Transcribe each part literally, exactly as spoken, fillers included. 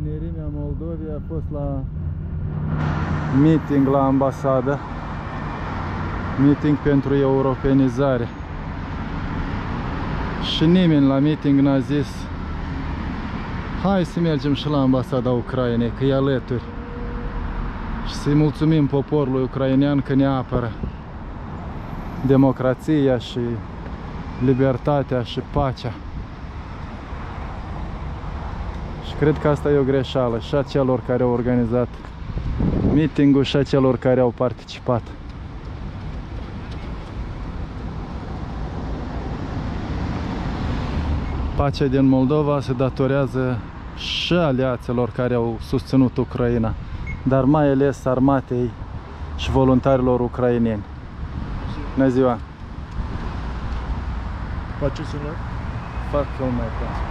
Tinerimea Moldovei a fost la meeting la ambasadă, meeting pentru europenizare. Și nimeni la meeting n-a zis hai să mergem și la ambasada Ucrainei, că e alături. Și să-i mulțumim poporului ucrainean că ne apără democrația și libertatea și pacea. Și cred că asta e o greșeală și a celor care au organizat meeting-ul și a celor care au participat. Pacea din Moldova se datorează și aliaților care au susținut Ucraina, dar mai ales armatei și voluntarilor ucraineni. Bună ziua! Faceți filmat? Fac filmat.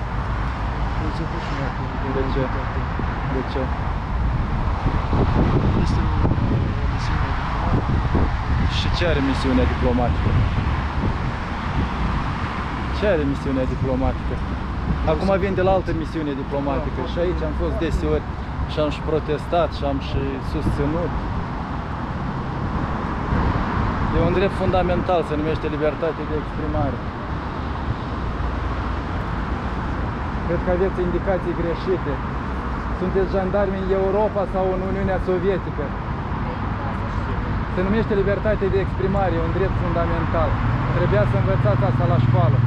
De ce? De ce? Este o misiune diplomatică. Și ce are misiunea diplomatică? Ce are misiunea diplomatică? Acum vin de la altă misiune diplomatică și aici am fost deseori și am și protestat și am și susținut. E un drept fundamental, se numește libertate de exprimare. Cred că aveți indicații greșite. Sunteți jandarmi în Europa sau în Uniunea Sovietică? Se numește libertate de exprimare, e un drept fundamental. Trebuia să învățați asta la școală.